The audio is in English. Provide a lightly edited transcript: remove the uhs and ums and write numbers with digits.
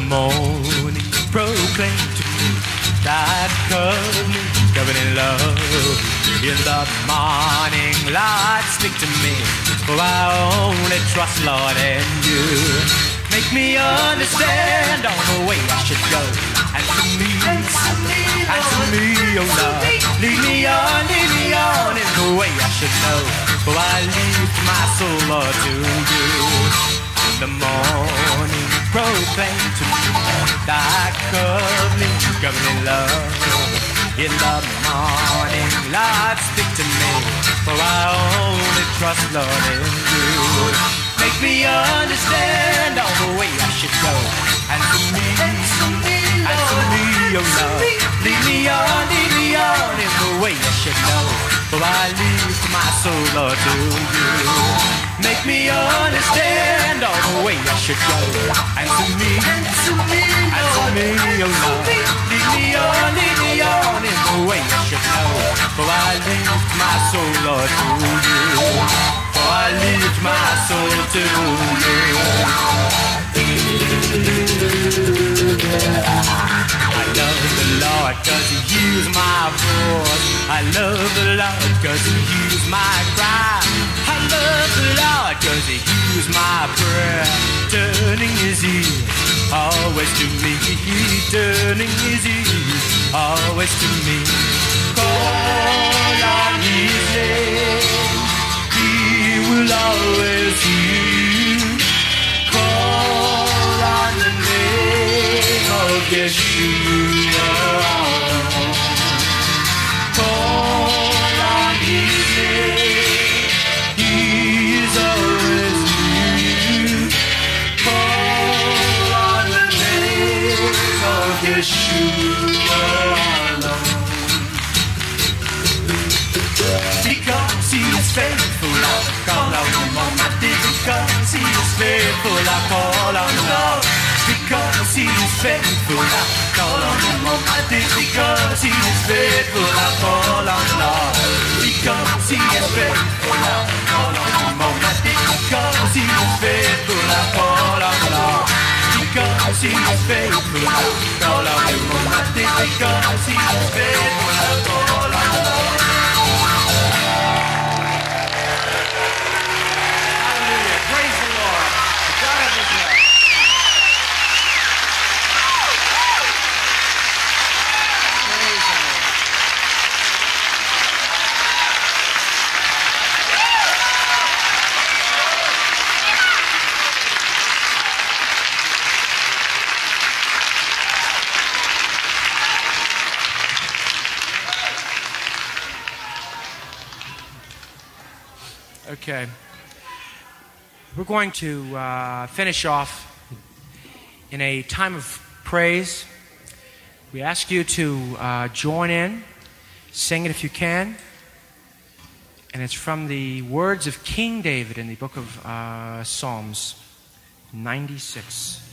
morning proclaim to me that covenant love. In the morning light stick to me, for I only trust, Lord, in you. Make me understand all the way I should go, and to me, oh Lord, lead me on in the way I should know, for I lift my soul, Lord, to you. In the morning proclaim to me thy covenant love. In the morning light speak to me, for I only trust, Lord, in you. Make me understand all the way I should go, and to me, oh Lord, lead me on in the way I should know, for I lift my soul, Lord, to you. Make me understand all the way I should go, and to me, oh Lord, lead me on in the way I should know, for I lift my soul, Lord, to you. For I lift my soul to you. I love the Lord 'cause he hears my voice. I love the Lord 'cause he hears my cry. I love the Lord 'cause he hears my prayer. Turning his ears always to me. Turning his ears always to me. Call on his name, he will always hear you. Call on the name of Yeshua. Call on his name, he is always near. Call on the name of Yeshua alone. Because he is faithful, I call on him on my day. Because he is faithful, I call on the Lord. Because he is faithful, I call on him on my day. Because he is faithful, I call on the Lord. Because he is faithful, I call on him on my day. Because he is faithful, I call on the Lord. Because he is faithful, I call on him on my day. Because he is faithful, I call on the Lord. Okay. We're going to finish off in a time of praise. We ask you to join in, sing it if you can. And it's from the words of King David in the book of Psalms 96.